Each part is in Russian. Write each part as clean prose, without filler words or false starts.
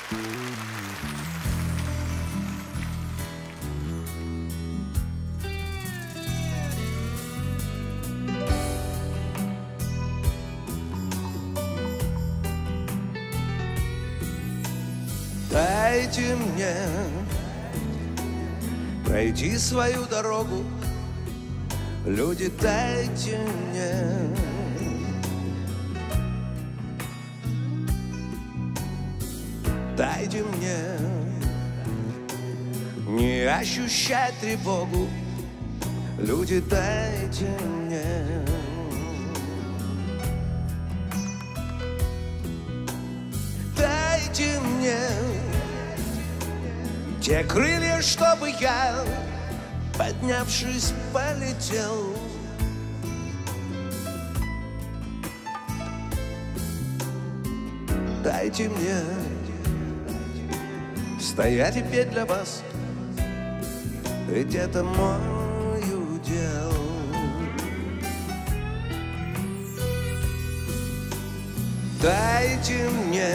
Дайте мне пройти свою дорогу, люди, дайте мне дайте мне не ощущать тревогу, люди, дайте мне дайте мне те крылья, чтобы я, поднявшись, полетел. Дайте мне стоять и петь для вас, ведь это мой удел. Дайте мне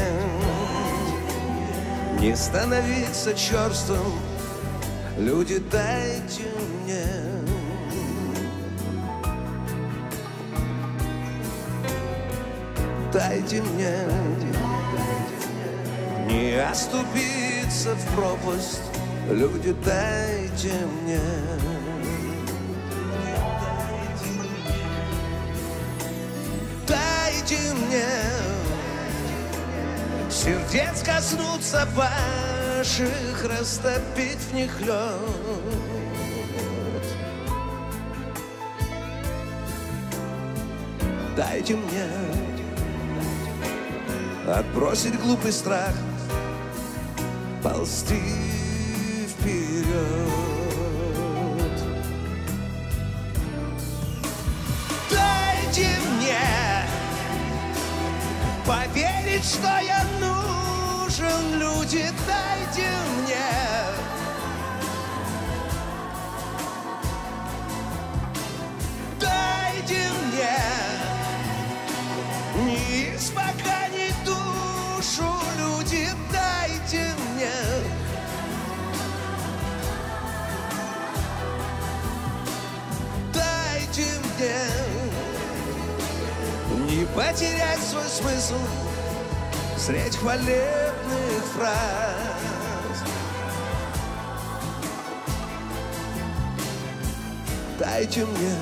не становиться черствым, люди, дайте мне дайте мне не оступиться в пропасть, люди, дайте мне дайте мне сердец коснуться ваших, растопить в них лед. Дайте мне отбросить глупый страх, ползти вперед. Дайте мне поверить, что я нужен, люди, дайте мне дайте мне не испоканить душу, люди, дайте мне дайте мне не потерять свой смысл средь хвалебных фраз. Дайте мне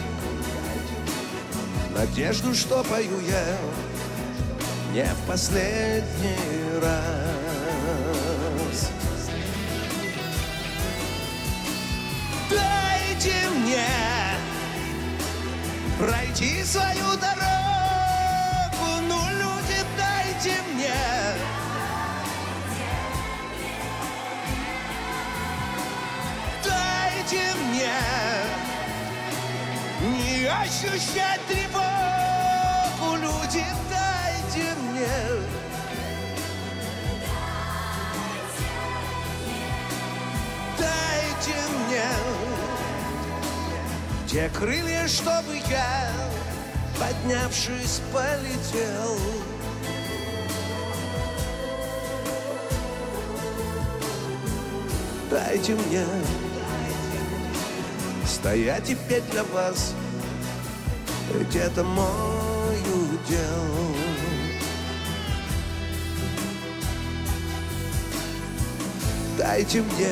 надежду, что пою я не в последний раз. Дайте мне пройти свою дорогу, ну, люди, дайте мне дайте мне не ощущать тревогу, люди, дайте мне дайте мне те крылья, чтобы я, поднявшись, полетел. Дайте мне стоять и петь для вас, ведь это мой удел. Дайте мне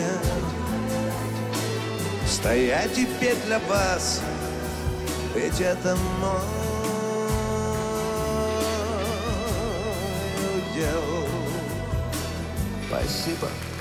стоять и петь для вас, ведь это мой удел. Спасибо.